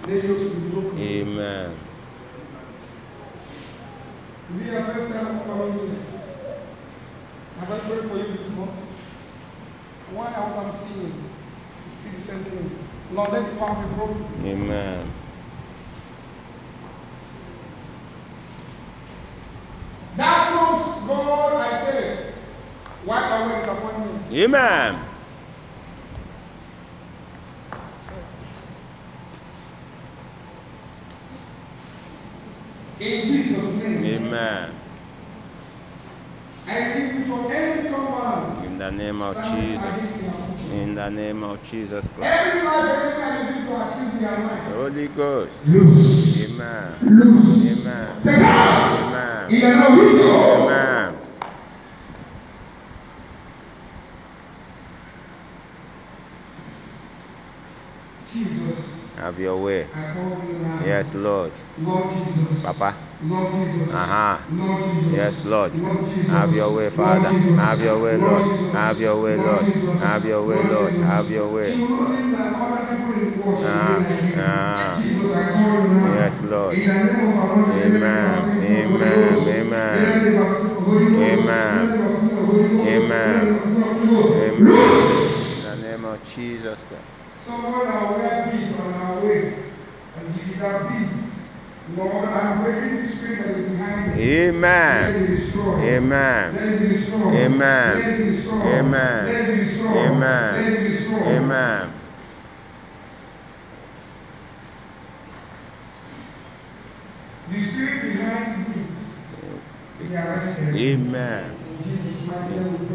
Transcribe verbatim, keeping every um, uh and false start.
Let yokes be broken. Amen. Is it your first time coming here? Have I prayed for you before? Why what I'm seeing is still the same thing. Lord, let the power be broken. Amen. That comes, God, I say, wipe away disappointment. Amen. In Jesus' name. Amen. I give you from every command. In the name of Jesus. In the name of Jesus Christ. Every life, every time is to accuse their mind. Holy Ghost. Loose. Amen. Loose. Amen. Say, God. Amen. In the name of Jesus. Amen. Jesus. Have your way. I call you now. Yes, Lord. Lord Jesus. Papa. Lord Jesus. Uh-huh. Lord Jesus. Yes, Lord. Lord Jesus. Have your way, Father. Lord Jesus. Have your way, Lord. Jesus. Have your way, Lord. Jesus. Have your way, Lord. Have your way. She will not think that other people in the world should Ah, be like you. ah. Jesus, I call you now. Yes, Lord. In the name of our Lord, Amen. in the name of our Amen. Ghost, Amen. in the name of our Holy Ghost, Amen. in the name of our Holy Ghost, Amen. in the name of our Holy Ghost. Amen. In the name of Jesus Christ. Someone that wear beads on our waist, and you got beads. Lord, I'm breaking the spirit that is behind me. Amen. Let it be destroyed. Amen. Let it be destroyed. Amen. Let it be destroyed. Amen. Let it be destroyed. Amen. Let it be destroyed. Amen. The spirit behind the beads, they are arrested. Amen. In Jesus' mighty name we